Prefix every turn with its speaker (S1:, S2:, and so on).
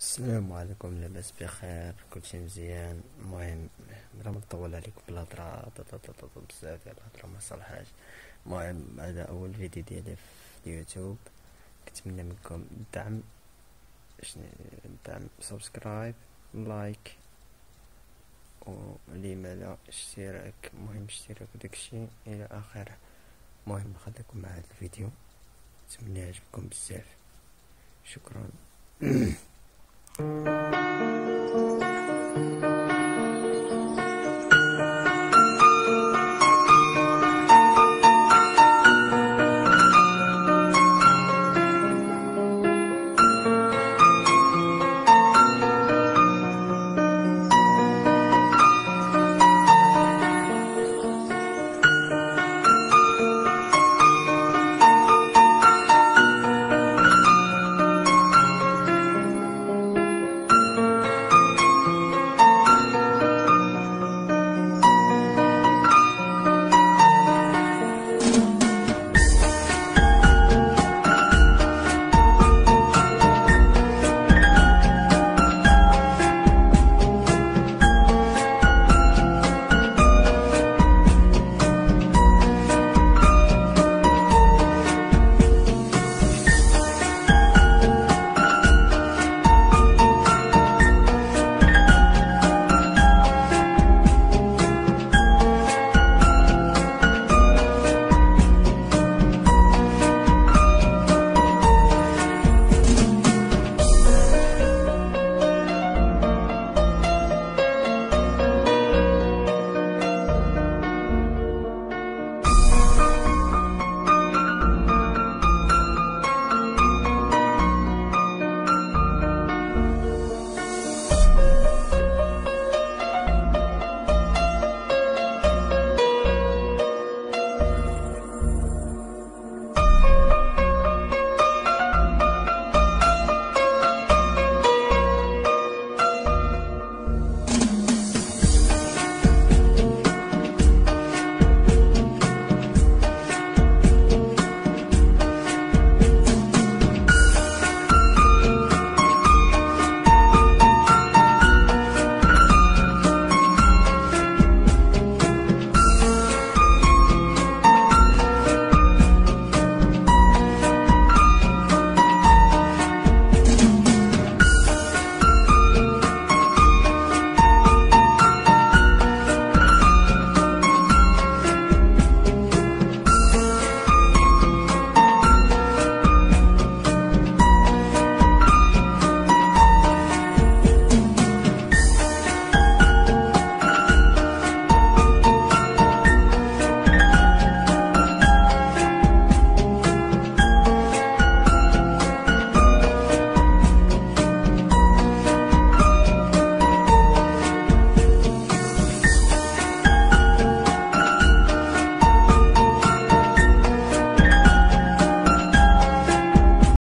S1: السلام عليكم، لاباس بخير، كلشي مزيان. المهم بلا ما نطول عليكم بالهضره بزاف ديال الهضره ما صالحاش. المهم هذا اول فيديو ديالي في اليوتيوب. كنتمنى منكم الدعم، الدعم، سبسكرايب، لايك، ولما لا اشتراك. المهم اشتراك وداكشي الى اخره. المهم خليكم مع هذا الفيديو، نتمنى يعجبكم بزاف. شكرا.